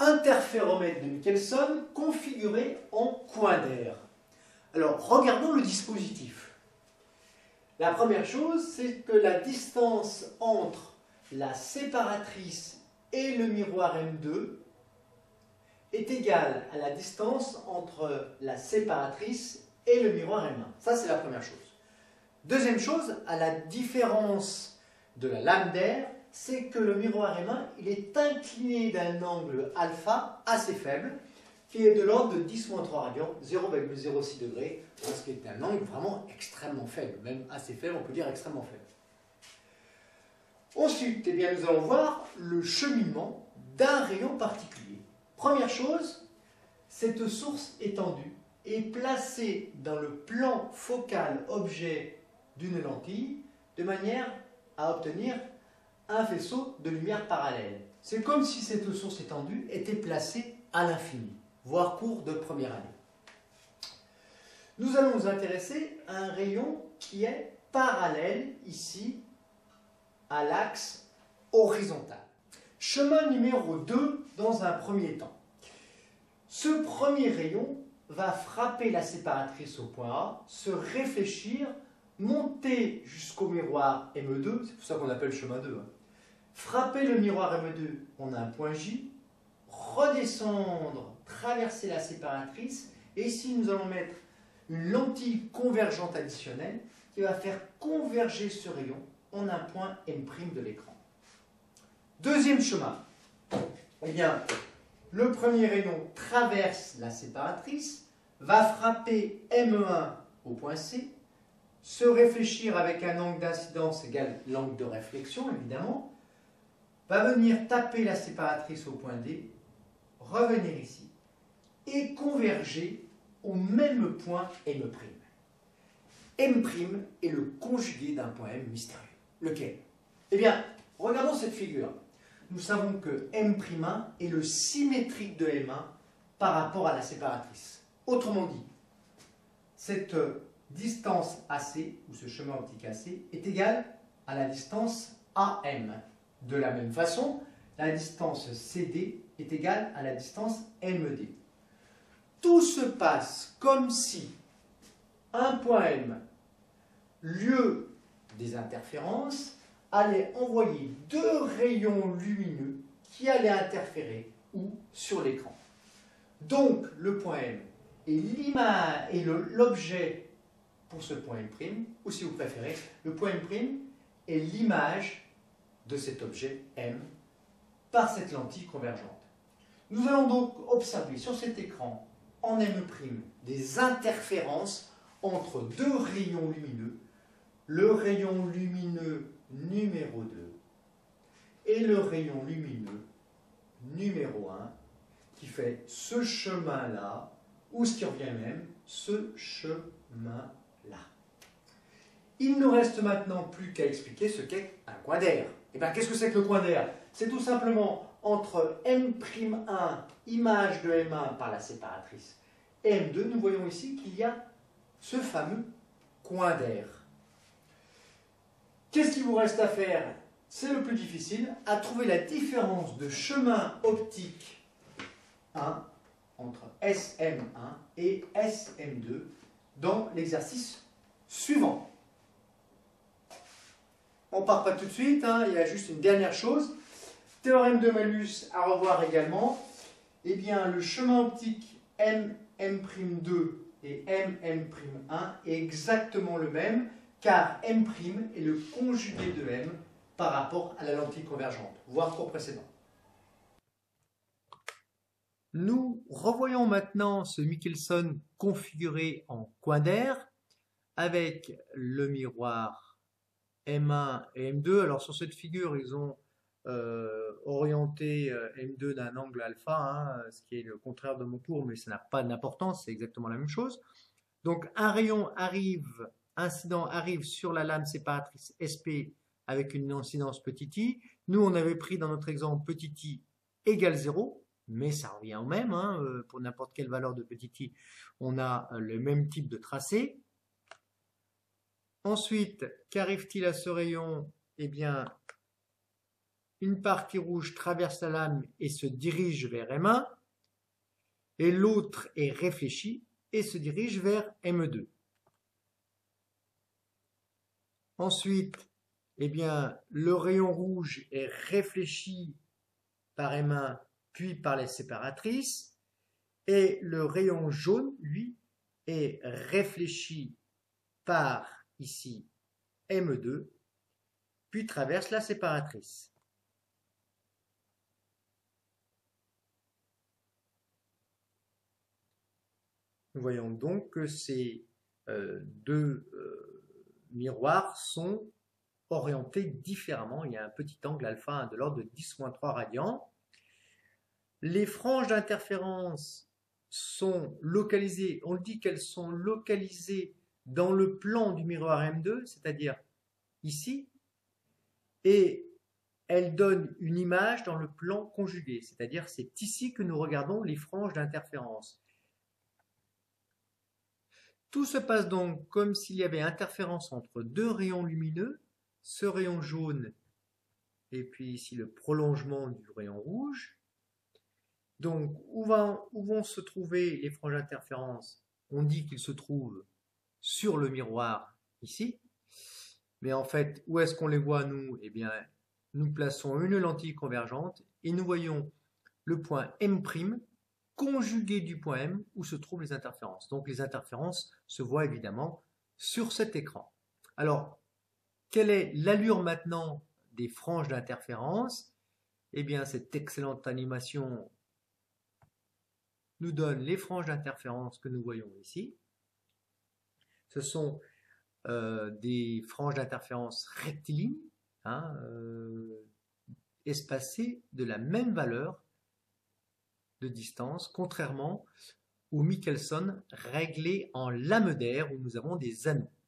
Interféromètre de Michelson configuré en coin d'air. Alors, regardons le dispositif. La première chose, c'est que la distance entre la séparatrice et le miroir M2 est égale à la distance entre la séparatrice et le miroir M1. Ça, c'est la première chose. Deuxième chose, à la différence de la lame d'air, c'est que le miroir M1 il est incliné d'un angle alpha assez faible, qui est de l'ordre de 10-3 radians, 0,06 degrés, ce qui est un angle vraiment extrêmement faible, même assez faible, on peut dire extrêmement faible. Ensuite, eh bien, nous allons voir le cheminement d'un rayon particulier. Première chose, cette source étendue est placée dans le plan focal objet d'une lentille de manière à obtenir un faisceau de lumière parallèle. C'est comme si cette source étendue était placée à l'infini, voire cours de première année. Nous allons nous intéresser à un rayon qui est parallèle ici à l'axe horizontal. Chemin numéro 2 dans un premier temps. Ce premier rayon va frapper la séparatrice au point A, se réfléchir, monter jusqu'au miroir M2, c'est pour ça qu'on appelle chemin 2. Frapper le miroir M2, on a un point J, redescendre, traverser la séparatrice, et ici nous allons mettre une lentille convergente additionnelle qui va faire converger ce rayon en un point M' de l'écran. Deuxième chemin, eh bien, le premier rayon traverse la séparatrice, va frapper M1 au point C, se réfléchir avec un angle d'incidence égal l'angle de réflexion, évidemment, va venir taper la séparatrice au point D, revenir ici, et converger au même point M'. M' est le conjugué d'un point M mystérieux. Lequel? Eh bien, regardons cette figure. Nous savons que M'1 est le symétrique de M1 par rapport à la séparatrice. Autrement dit, cette distance AC, ou ce chemin optique AC, est égale à la distance AM. De la même façon, la distance CD est égale à la distance MD. Tout se passe comme si un point M, lieu des interférences, allait envoyer deux rayons lumineux qui allaient interférer sur l'écran. Donc, le point M est l'image et l'objet pour ce point M', ou si vous préférez, le point M' est l'image de cet objet M par cette lentille convergente. Nous allons donc observer sur cet écran en M' des interférences entre deux rayons lumineux, le rayon lumineux numéro 2 et le rayon lumineux numéro 1 qui fait ce chemin-là, ou ce qui revient même, ce chemin-là. Il ne reste maintenant plus qu'à expliquer ce qu'est un coin d'air. Et bien, qu'est-ce que c'est que le coin d'air? C'est tout simplement entre M'1, image de M1 par la séparatrice, et M2, nous voyons ici qu'il y a ce fameux coin d'air. Qu'est-ce qu'il vous reste à faire? C'est le plus difficile, à trouver la différence de chemin optique 1 entre SM1 et SM2 dans l'exercice suivant. On ne part pas tout de suite, il y a juste une dernière chose. Théorème de Malus à revoir également. Eh bien, le chemin optique MM'2 et MM'1 est exactement le même, car M' est le conjugué de M par rapport à la lentille convergente, voire cours précédent. Nous revoyons maintenant ce Michelson configuré en coin d'air avec le miroir M1 et M2. Alors sur cette figure, ils ont orienté M2 d'un angle alpha, ce qui est le contraire de mon cours, mais ça n'a pas d'importance, c'est exactement la même chose. Donc un rayon incident arrive sur la lame séparatrice SP avec une incidence petit i. Nous, on avait pris dans notre exemple petit i égale 0. Mais ça revient au même, pour n'importe quelle valeur de petit i, on a le même type de tracé. Ensuite, qu'arrive-t-il à ce rayon? Eh bien, une partie rouge traverse la lame et se dirige vers M1, et l'autre est réfléchi et se dirige vers M2. Ensuite, eh bien, le rayon rouge est réfléchi par M1 puis par les séparatrices, et le rayon jaune, lui, est réfléchi par ici M2 puis traverse la séparatrice. Nous voyons donc que ces deux miroirs sont orientés différemment. Il y a un petit angle alpha de l'ordre de 10-3 radians. Les franges d'interférence sont localisées, on dit qu'elles sont localisées dans le plan du miroir M2, c'est-à-dire ici, et elles donnent une image dans le plan conjugué, c'est-à-dire c'est ici que nous regardons les franges d'interférence. Tout se passe donc comme s'il y avait interférence entre deux rayons lumineux, ce rayon jaune et puis ici le prolongement du rayon rouge. Donc où vont se trouver les franges d'interférence? On dit qu'ils se trouvent sur le miroir ici, mais en fait où est-ce qu'on les voit nous? Eh bien nous plaçons une lentille convergente et nous voyons le point M' conjugué du point M où se trouvent les interférences. Donc les interférences se voient évidemment sur cet écran. Alors, quelle est l'allure maintenant des franges d'interférence? Eh bien, cette excellente animation nous donne les franges d'interférence que nous voyons ici. Ce sont des franges d'interférence rectilignes, hein, espacées de la même valeur de distance, contrairement au Michelson réglé en lame d'air où nous avons des anneaux.